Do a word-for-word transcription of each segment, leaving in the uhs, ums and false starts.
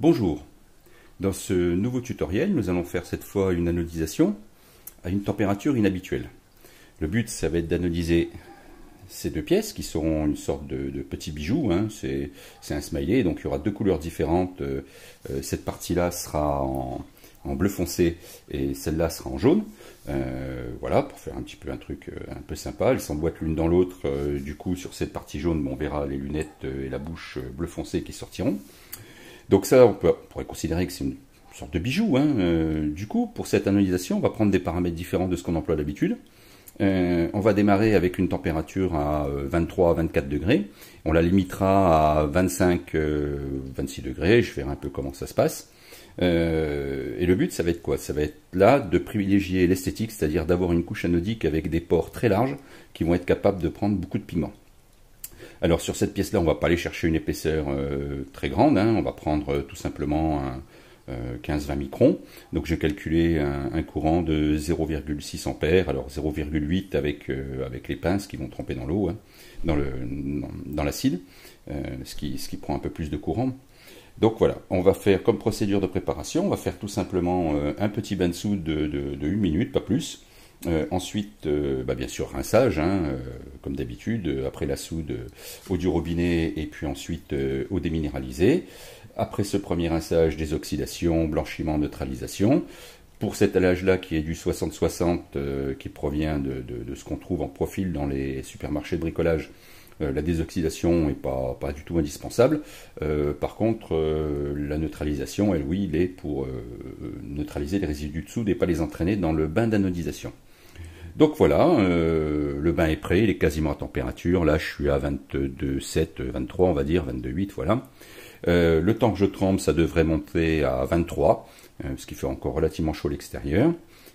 Bonjour, dans ce nouveau tutoriel, nous allons faire cette fois une anodisation à une température inhabituelle. Le but, ça va être d'anodiser ces deux pièces qui seront une sorte de, de petits bijoux, hein. C'est un smiley, donc il y aura deux couleurs différentes. Euh, cette partie-là sera en, en bleu foncé et celle-là sera en jaune. Euh, voilà, pour faire un petit peu un truc euh, un peu sympa. Elles s'emboîtent l'une dans l'autre. Euh, du coup, sur cette partie jaune, bon, on verra les lunettes euh, et la bouche euh, bleu foncé qui sortiront. Donc ça, on, peut, on pourrait considérer que c'est une sorte de bijou, hein. Euh, du coup, pour cette anodisation, on va prendre des paramètres différents de ce qu'on emploie d'habitude. Euh, on va démarrer avec une température à vingt-trois à vingt-quatre degrés. On la limitera à vingt-cinq à vingt-six degrés. Je verrai un peu comment ça se passe. Euh, et le but, ça va être quoi? Ça va être là de privilégier l'esthétique, c'est-à-dire d'avoir une couche anodique avec des pores très larges qui vont être capables de prendre beaucoup de pigments. Alors sur cette pièce-là, on ne va pas aller chercher une épaisseur euh, très grande, hein. On va prendre euh, tout simplement un euh, quinze à vingt microns. Donc j'ai calculé un, un courant de zéro virgule six ampères, alors zéro virgule huit avec, euh, avec les pinces qui vont tremper dans l'eau, hein, dans le dans l'acide, euh, ce, qui, ce qui prend un peu plus de courant. Donc voilà, on va faire comme procédure de préparation, on va faire tout simplement euh, un petit bain de soude de, de, de une minute, pas plus. Euh, ensuite, euh, bah bien sûr, rinçage, hein, euh, comme d'habitude, euh, après la soude, euh, eau du robinet et puis ensuite euh, eau déminéralisée. Après ce premier rinçage, désoxydation, blanchiment, neutralisation. Pour cet allage-là qui est du soixante soixante, euh, qui provient de, de, de ce qu'on trouve en profil dans les supermarchés de bricolage, euh, la désoxydation n'est pas, pas du tout indispensable. Euh, par contre, euh, la neutralisation, elle, oui, il est pour euh, neutraliser les résidus de soude et pas les entraîner dans le bain d'anodisation. Donc voilà, euh, le bain est prêt, il est quasiment à température. Là, je suis à vingt-deux virgule sept, vingt-trois, on va dire, vingt-deux virgule huit, voilà. Euh, le temps que je trempe, ça devrait monter à vingt-trois, euh, ce qui fait encore relativement chaud à l'extérieur.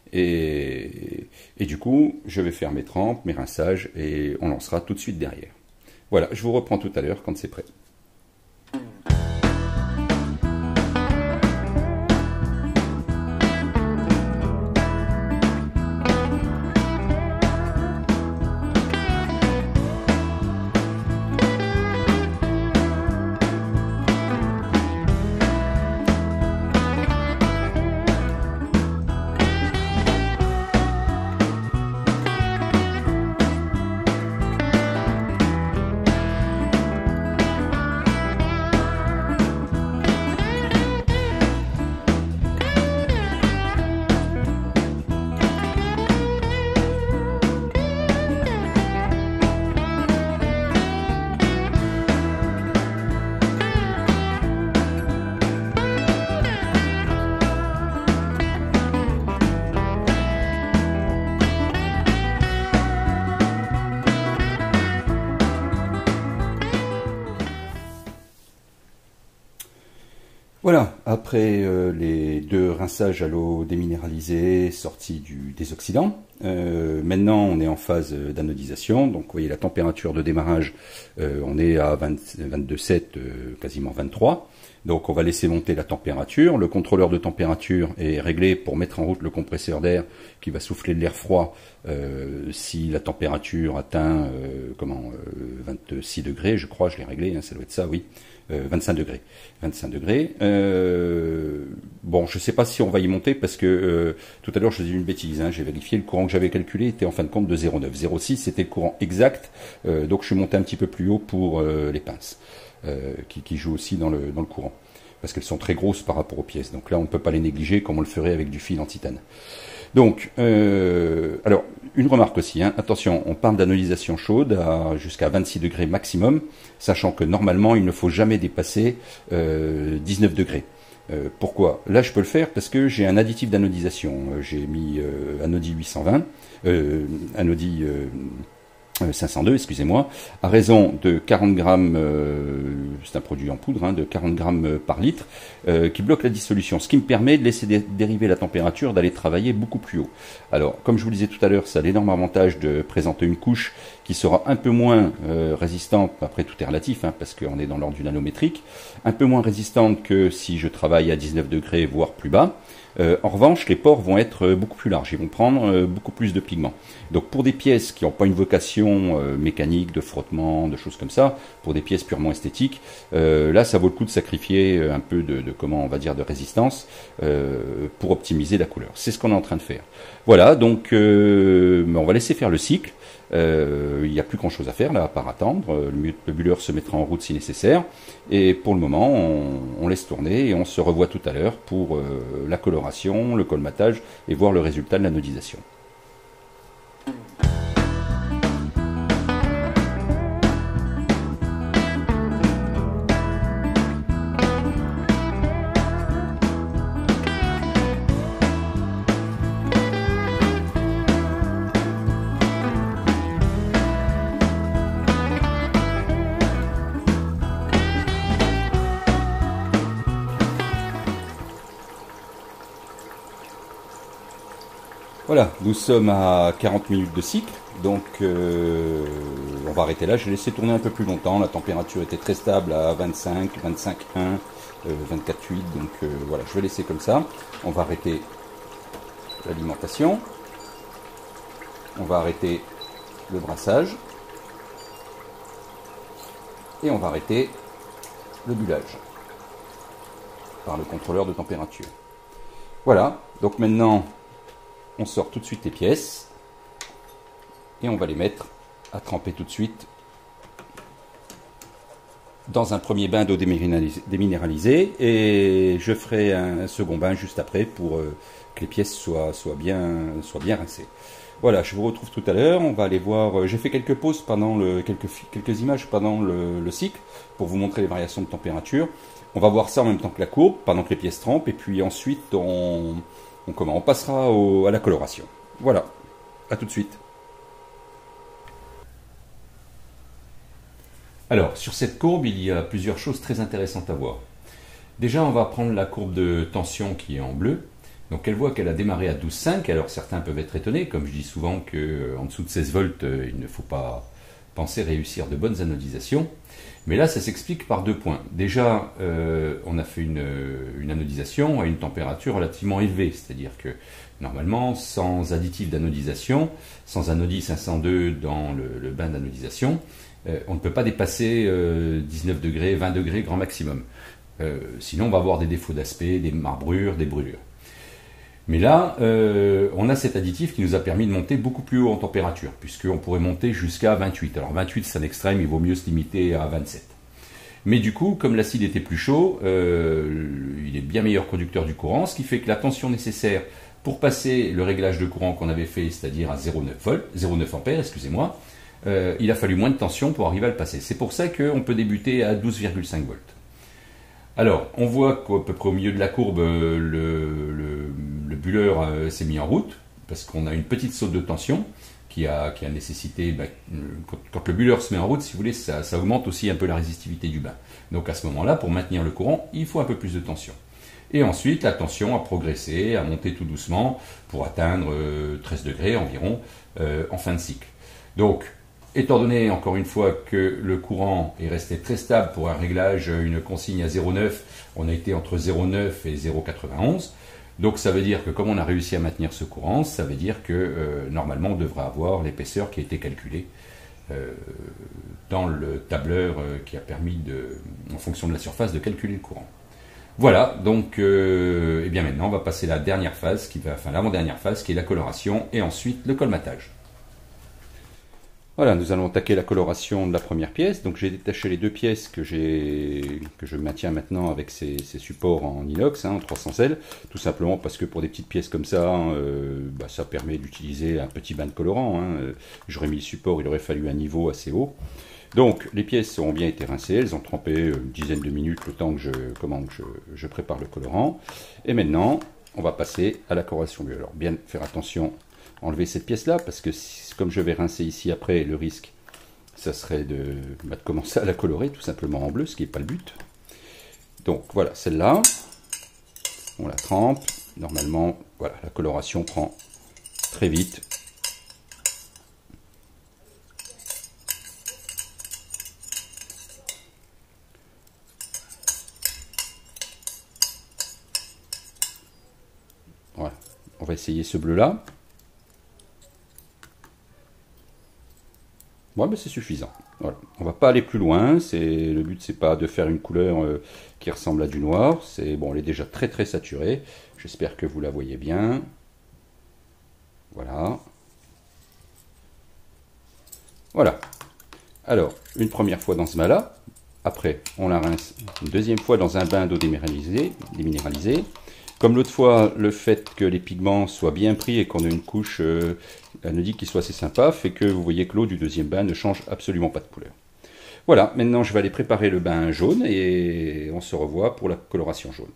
Et, et du coup, je vais faire mes trempes, mes rinçages, et on lancera tout de suite derrière. Voilà, je vous reprends tout à l'heure quand c'est prêt. Voilà, après euh, les deux rinçages à l'eau déminéralisée sortis du désoxydant, euh, maintenant on est en phase d'anodisation. Donc vous voyez la température de démarrage, euh, on est à vingt-deux virgule sept, euh, quasiment vingt-trois. Donc on va laisser monter la température. Le contrôleur de température est réglé pour mettre en route le compresseur d'air qui va souffler de l'air froid euh, si la température atteint euh, comment, euh, vingt-six degrés, je crois, je l'ai réglé, hein, ça doit être ça, oui. Euh, vingt-cinq degrés. vingt-cinq degrés. Euh, bon, je ne sais pas si on va y monter parce que euh, tout à l'heure je faisais une bêtise. Hein, j'ai vérifié, le courant que j'avais calculé était en fin de compte de zéro virgule neuf. zéro virgule six c'était le courant exact. Euh, donc je suis monté un petit peu plus haut pour euh, les pinces euh, qui, qui jouent aussi dans le, dans le courant. Parce qu'elles sont très grosses par rapport aux pièces. Donc là on ne peut pas les négliger comme on le ferait avec du fil en titane. Donc, euh, alors, une remarque aussi, hein, attention, on parle d'anodisation chaude à jusqu'à vingt-six degrés maximum, sachant que normalement, il ne faut jamais dépasser euh, dix-neuf degrés. Euh, pourquoi? Là, je peux le faire parce que j'ai un additif d'anodisation. J'ai mis euh, Anodi huit cent vingt, euh, Anodi euh, cinq cent deux, excusez-moi, à raison de quarante grammes, euh, c'est un produit en poudre, hein, de quarante grammes par litre, euh, qui bloque la dissolution, ce qui me permet de laisser dé dériver la température, d'aller travailler beaucoup plus haut. Alors, comme je vous le disais tout à l'heure, ça a l'énorme avantage de présenter une couche qui sera un peu moins euh, résistante, après tout est relatif, hein, parce qu'on est dans l'ordre du nanométrique, un peu moins résistante que si je travaille à dix-neuf degrés, voire plus bas. Euh, en revanche, les pores vont être beaucoup plus larges, ils vont prendre euh, beaucoup plus de pigments. Donc pour des pièces qui n'ont pas une vocation euh, mécanique, de frottement, de choses comme ça, pour des pièces purement esthétiques, euh, là ça vaut le coup de sacrifier un peu de, de comment on va dire de résistance euh, pour optimiser la couleur. C'est ce qu'on est en train de faire. Voilà, donc euh, on va laisser faire le cycle. Euh, il n'y a plus grand chose à faire là à part attendre. Le, le bulleur se mettra en route si nécessaire. Et pour le moment, on, on laisse tourner et on se revoit tout à l'heure pour euh, la coloration, le colmatage et voir le résultat de l'anodisation. Voilà, nous sommes à quarante minutes de cycle, donc euh, on va arrêter là. J'ai laissé tourner un peu plus longtemps, la température était très stable à vingt-cinq, vingt-cinq virgule un, euh, vingt-quatre virgule huit, donc euh, voilà, je vais laisser comme ça. On va arrêter l'alimentation, on va arrêter le brassage, et on va arrêter le bullage par le contrôleur de température. Voilà, donc maintenant on sort tout de suite les pièces et on va les mettre à tremper tout de suite dans un premier bain d'eau déminéralisée et je ferai un second bain juste après pour que les pièces soient, soient, bien, soient bien rincées. Voilà, je vous retrouve tout à l'heure, on va aller voir, j'ai fait quelques pauses pendant le, quelques, quelques images pendant le, le cycle pour vous montrer les variations de température. On va voir ça en même temps que la courbe, pendant que les pièces trempent, et puis ensuite on, on, comment, on passera au, à la coloration. Voilà, à tout de suite. Alors, sur cette courbe, il y a plusieurs choses très intéressantes à voir. Déjà, on va prendre la courbe de tension qui est en bleu. Donc, elle voit qu'elle a démarré à douze virgule cinq. Alors, certains peuvent être étonnés, comme je dis souvent qu'en dessous de seize volts, il ne faut pas penser réussir de bonnes anodisations. Mais là, ça s'explique par deux points. Déjà, euh, on a fait une, une anodisation à une température relativement élevée, c'est-à-dire que normalement, sans additif d'anodisation, sans anodie cinq cent deux dans le, le bain d'anodisation, euh, on ne peut pas dépasser euh, dix-neuf degrés, vingt degrés grand maximum. Euh, sinon, on va avoir des défauts d'aspect, des marbrures, des brûlures. Mais là, euh, on a cet additif qui nous a permis de monter beaucoup plus haut en température, puisqu'on pourrait monter jusqu'à vingt-huit. Alors vingt-huit, c'est un extrême, il vaut mieux se limiter à vingt-sept. Mais du coup, comme l'acide était plus chaud, euh, il est bien meilleur conducteur du courant, ce qui fait que la tension nécessaire pour passer le réglage de courant qu'on avait fait, c'est-à-dire à zéro virgule neuf volts, zéro virgule neuf ampères, excusez-moi, euh, il a fallu moins de tension pour arriver à le passer. C'est pour ça qu'on peut débuter à douze virgule cinq volts. Alors, on voit qu'à peu près au milieu de la courbe, le, le, le bulleur euh, s'est mis en route, parce qu'on a une petite saute de tension qui a, qui a nécessité, bah, quand, quand le bulleur se met en route, si vous voulez, ça, ça augmente aussi un peu la résistivité du bain. Donc à ce moment-là, pour maintenir le courant, il faut un peu plus de tension. Et ensuite, la tension a progressé, a monté tout doucement pour atteindre euh, treize degrés environ euh, en fin de cycle. Donc, étant donné, encore une fois, que le courant est resté très stable pour un réglage, une consigne à zéro virgule neuf, on a été entre zéro virgule neuf et zéro virgule quatre-vingt-onze. Donc ça veut dire que comme on a réussi à maintenir ce courant, ça veut dire que euh, normalement on devrait avoir l'épaisseur qui a été calculée euh, dans le tableur euh, qui a permis, de, en fonction de la surface, de calculer le courant. Voilà, donc euh, et bien maintenant on va passer à la dernière phase, qui va, enfin l'avant-dernière phase, qui est la coloration, et ensuite le colmatage. Voilà, nous allons attaquer la coloration de la première pièce. Donc j'ai détaché les deux pièces que, que je maintiens maintenant avec ces, ces supports en inox, hein, en trois cents L, tout simplement parce que pour des petites pièces comme ça, euh, bah, ça permet d'utiliser un petit bain de colorant. Hein. J'aurais mis le support, il aurait fallu un niveau assez haut. Donc les pièces ont bien été rincées, elles ont trempé une dizaine de minutes le temps que je, comment, que je, je prépare le colorant. Et maintenant, on va passer à la coloration. Alors bien faire attention, enlever cette pièce-là, parce que si, comme je vais rincer ici après, le risque, ça serait de, bah, de commencer à la colorer tout simplement en bleu, ce qui n'est pas le but. Donc voilà, celle-là, on la trempe. Normalement, voilà, la coloration prend très vite. va essayer ce bleu-là. Ouais, ben c'est suffisant. Voilà. On va pas aller plus loin. C'est le but, c'est pas de faire une couleur euh, qui ressemble à du noir. C'est bon, elle est déjà très très saturée. J'espère que vous la voyez bien. Voilà. Voilà. Alors, une première fois dans ce bain-là. Après, on la rince une deuxième fois dans un bain d'eau déminéralisée. déminéralisée. Comme l'autre fois, le fait que les pigments soient bien pris et qu'on ait une couche euh, anodique qui soit assez sympa, fait que vous voyez que l'eau du deuxième bain ne change absolument pas de couleur. Voilà, maintenant je vais aller préparer le bain jaune et on se revoit pour la coloration jaune.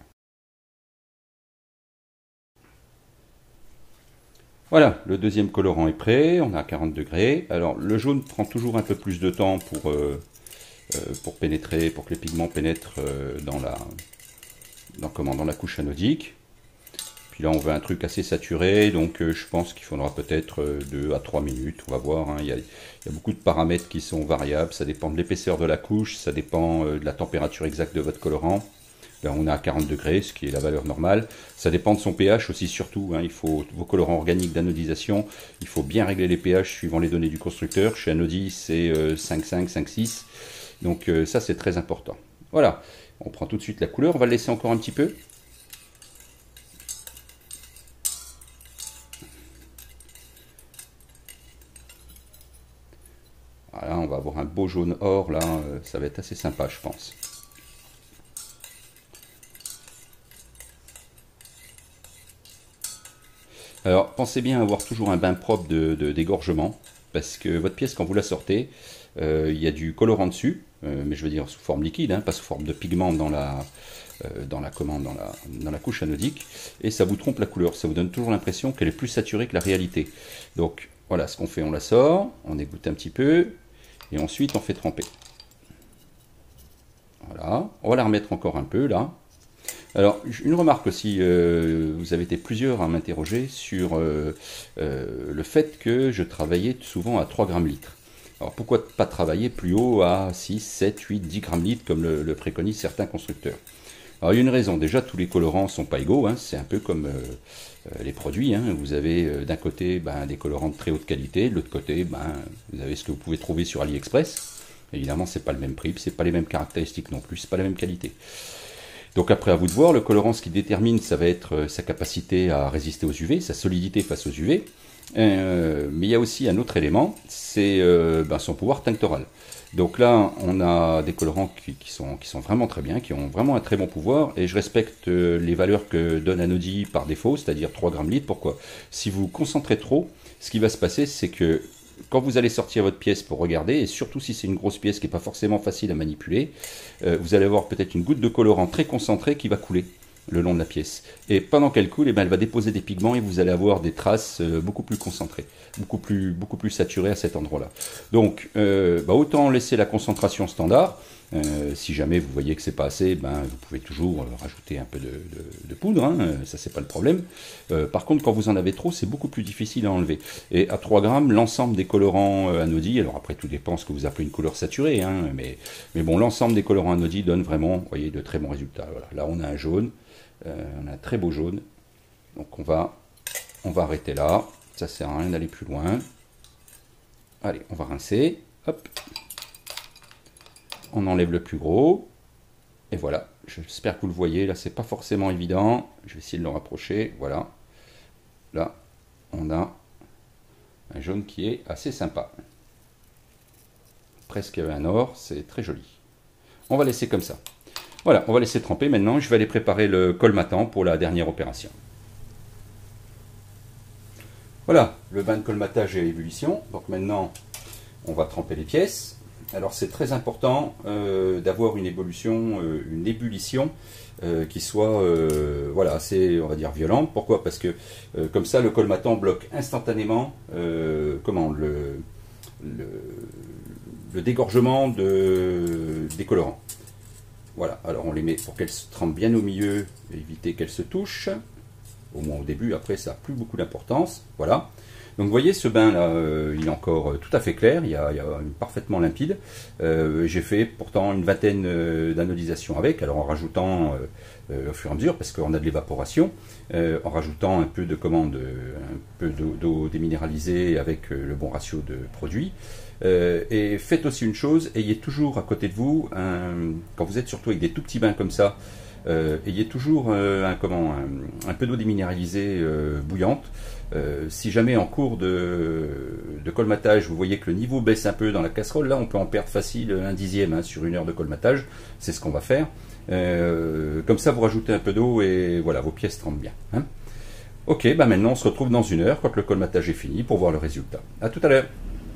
Voilà, le deuxième colorant est prêt, on est à quarante degrés. Alors le jaune prend toujours un peu plus de temps pour, euh, euh, pour pénétrer, pour que les pigments pénètrent euh, dans la... Dans, comment, dans la couche anodique. Puis là on veut un truc assez saturé, donc euh, je pense qu'il faudra peut-être euh, deux à trois minutes, on va voir. Hein. Il, y a, il y a beaucoup de paramètres qui sont variables, ça dépend de l'épaisseur de la couche, ça dépend euh, de la température exacte de votre colorant. Là on est à quarante degrés, ce qui est la valeur normale. Ça dépend de son pH aussi surtout, hein. Il faut vos colorants organiques d'anodisation, il faut bien régler les pH suivant les données du constructeur. Chez Anodi c'est euh, cinq virgule cinq, cinq virgule six, donc euh, ça c'est très important. Voilà. On prend tout de suite la couleur, on va le laisser encore un petit peu. Voilà, on va avoir un beau jaune or là, ça va être assez sympa je pense. Alors pensez bien à avoir toujours un bain propre de, de, d'égorgement, parce que votre pièce quand vous la sortez, euh, il y a du colorant dessus, euh, mais je veux dire sous forme liquide, hein, pas sous forme de pigment dans la, euh, dans la commande, dans la, dans la couche anodique, et ça vous trompe la couleur, ça vous donne toujours l'impression qu'elle est plus saturée que la réalité. Donc voilà ce qu'on fait, on la sort, on égoutte un petit peu, et ensuite on fait tremper. Voilà, on va la remettre encore un peu là. Alors, une remarque aussi, euh, vous avez été plusieurs à m'interroger sur euh, euh, le fait que je travaillais souvent à trois grammes litre. Alors, pourquoi pas travailler plus haut à six, sept, huit, dix grammes litre comme le, le préconisent certains constructeurs? Alors, il y a une raison. Déjà, tous les colorants ne sont pas égaux. Hein. C'est un peu comme euh, les produits. Hein. Vous avez euh, d'un côté ben, des colorants de très haute qualité, de l'autre côté, ben, vous avez ce que vous pouvez trouver sur AliExpress. Évidemment, c'est pas le même prix, c'est pas les mêmes caractéristiques non plus, c'est pas la même qualité. Donc après, à vous de voir, le colorant, ce qui détermine, ça va être sa capacité à résister aux U V, sa solidité face aux U V. Euh, mais il y a aussi un autre élément, c'est euh, ben, son pouvoir tinctoral. Donc là, on a des colorants qui, qui, sont, qui sont vraiment très bien, qui ont vraiment un très bon pouvoir, et je respecte euh, les valeurs que donne Anodi par défaut, c'est-à-dire trois grammes litre. Pourquoi? Si vous concentrez trop, ce qui va se passer, c'est que quand vous allez sortir votre pièce pour regarder, et surtout si c'est une grosse pièce qui n'est pas forcément facile à manipuler, euh, vous allez avoir peut-être une goutte de colorant très concentrée qui va couler le long de la pièce. Et pendant qu'elle coule, eh ben, elle va déposer des pigments et vous allez avoir des traces euh, beaucoup plus concentrées, beaucoup plus, beaucoup plus saturées à cet endroit-là. Donc, euh, bah, autant laisser la concentration standard. Euh, si jamais vous voyez que c'est pas assez, ben, vous pouvez toujours euh, rajouter un peu de, de, de poudre, hein, ça c'est pas le problème. Euh, par contre, quand vous en avez trop, c'est beaucoup plus difficile à enlever. Et à trois grammes, l'ensemble des colorants euh, Anodi, alors après tout dépend ce que vous appelez une couleur saturée, hein, mais, mais bon, l'ensemble des colorants Anodi donne vraiment, vous voyez, de très bons résultats. Voilà. Là, on a un jaune, euh, on a un très beau jaune, donc on va, on va arrêter là, ça sert à rien d'aller plus loin. Allez, on va rincer, hop. On enlève le plus gros, et voilà, j'espère que vous le voyez, là c'est pas forcément évident, je vais essayer de le rapprocher, voilà, là on a un jaune qui est assez sympa, presque un or, c'est très joli. On va laisser comme ça, voilà, on va laisser tremper maintenant, je vais aller préparer le colmatant pour la dernière opération. Voilà, le bain de colmatage est à ébullition, donc maintenant on va tremper les pièces. Alors c'est très important euh, d'avoir une ébullition, euh, une ébullition euh, qui soit euh, voilà, assez, on va dire, violente. Pourquoi? Parce que euh, comme ça le colmatant bloque instantanément euh, comment, le, le, le dégorgement de, des colorants. Voilà, alors on les met pour qu'elles se trempent bien au milieu, éviter qu'elles se touchent, au moins au début, après ça n'a plus beaucoup d'importance. Voilà. Donc vous voyez, ce bain-là, euh, il est encore tout à fait clair, il y a, il y a parfaitement limpide. Euh, J'ai fait pourtant une vingtaine euh, d'anodisations avec, alors en rajoutant euh, euh, au fur et à mesure, parce qu'on a de l'évaporation, euh, en rajoutant un peu de commande, un peu d'eau déminéralisée avec euh, le bon ratio de produit. Euh, et faites aussi une chose, ayez toujours à côté de vous, un, quand vous êtes surtout avec des tout petits bains comme ça, euh, ayez toujours euh, un, comment, un, un peu d'eau déminéralisée euh, bouillante. Euh, si jamais en cours de, de colmatage, vous voyez que le niveau baisse un peu dans la casserole, là on peut en perdre facile un dixième hein, sur une heure de colmatage, c'est ce qu'on va faire. Euh, comme ça vous rajoutez un peu d'eau et voilà, vos pièces trempent bien. Hein. Ok, bah maintenant on se retrouve dans une heure quand le colmatage est fini pour voir le résultat. A tout à l'heure.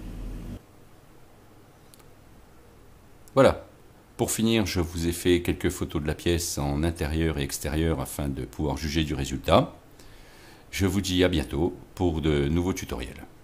Voilà. Pour finir, je vous ai fait quelques photos de la pièce en intérieur et extérieur afin de pouvoir juger du résultat. Je vous dis à bientôt pour de nouveaux tutoriels.